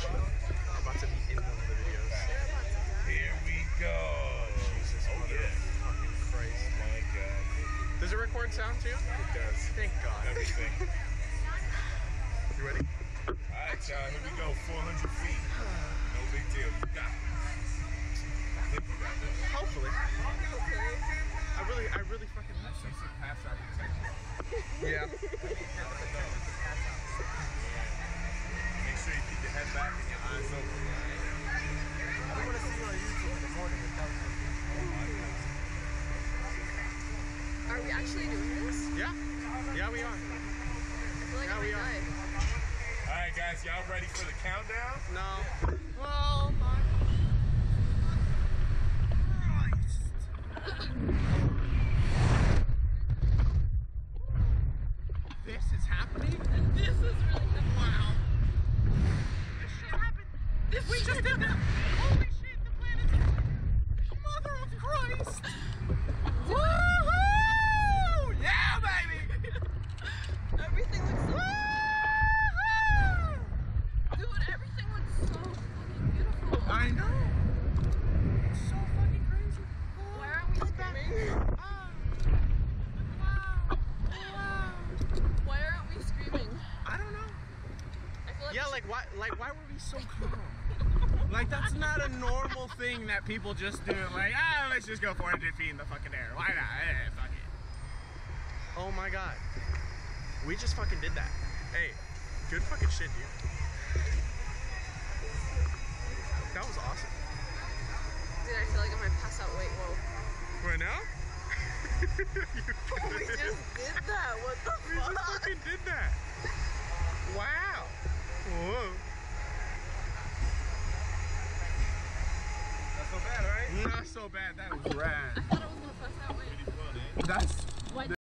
About to be in one of the videos. Here we go. Jesus, fucking Christ. Oh my God. Does it record sound too? It does. Thank God. Everything. You ready? Alright, y'all. Here we go. 400 feet. No big deal. You got it. I think you got this. Hopefully. I really fucking hope so. Pass out protection. Yeah. Make sure you keep your head back and your eyes open. I want to see you on YouTube in the morning. Are we actually doing this? Yeah. Yeah, we are. I feel like Yeah, I we might are. die. Alright, guys. Y'all ready for the countdown? No. Oh my Christ. This is happening? This is really happening. Wow. This shit happened. We just did that. Holy shit, the planet's Mother of Christ. Woohoo! Yeah, baby. Everything looks so Dude, everything looks so fucking beautiful. I know. It's so fucking crazy. Why aren't we screaming? Why aren't we screaming? I don't know. I feel like Yeah, why were we so calm? Like, that's not a normal thing that people just do. Like, let's just go 400 feet in the fucking air. Why not? Fuck it. Oh my God. We just fucking did that. Hey, good fucking shit, dude. That was awesome. Dude, I feel like I might pass out. Wait, whoa. Right now? We just did that. What the We just fuck? fucking did that. Wow. Whoa. Not so bad, right? Not so bad. That was rad. I thought I was gonna pass out. Wait. Pretty fun, eh? That's